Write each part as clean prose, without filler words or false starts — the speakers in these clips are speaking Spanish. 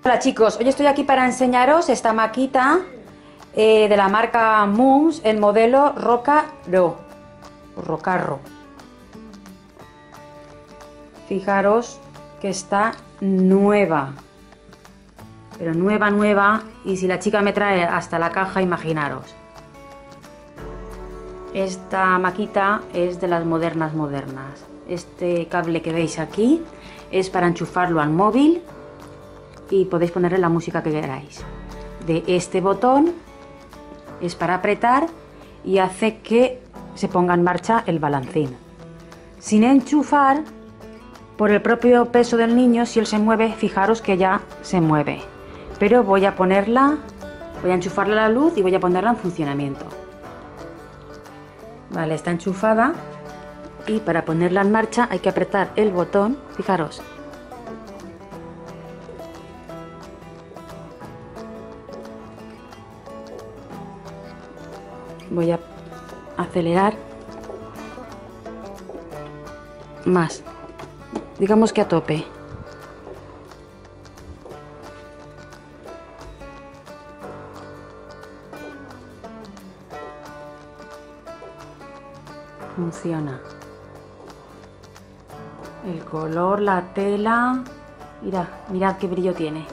Hola chicos, hoy estoy aquí para enseñaros esta maquita de la marca Moons, el modelo Rocarro. Fijaros que está nueva, pero nueva, y si la chica me trae hasta la caja, imaginaros. Esta maquita es de las modernas. Este cable que veis aquí es para enchufarlo al móvil y podéis ponerle la música que queráis. De este botón es para apretar y hace que se ponga en marcha el balancín. Sin enchufar, por el propio peso del niño, si él se mueve, fijaros que ya se mueve. Pero voy a enchufarle la luz y voy a ponerla en funcionamiento. Vale, está enchufada, y para ponerla en marcha hay que apretar el botón, fijaros. Voy a acelerar más, digamos que a tope. Funciona. El color, la tela, mirad qué brillo tiene.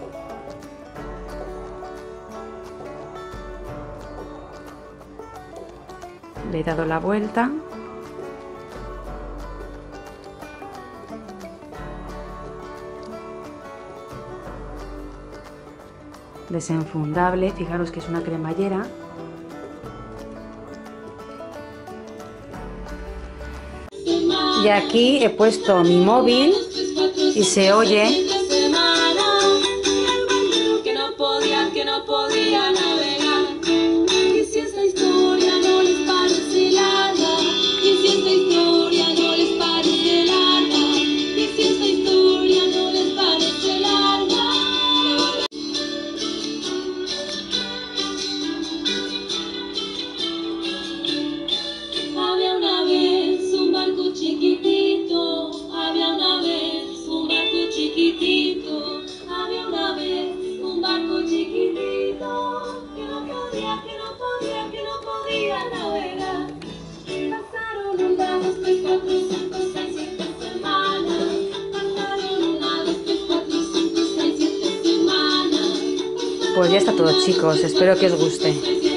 Le he dado la vuelta. Desenfundable, fijaros que es una cremallera. Y aquí he puesto mi móvil y se oye. Que no podía navegar. Y si esta historia no les parece larga, y si esta historia no les parece larga, y si esta historia no les parece larga. Había una vez un barco chiquitito, había una vez un barco chiquitito, había una vez un barco chiquitito que no podía navegar. Pasaron una, dos, tres, cuatro, cinco, seis, siete semanas. Pasaron una, dos, tres, cuatro, cinco, seis, siete semanas. Pues ya está todo chicos, espero que os guste.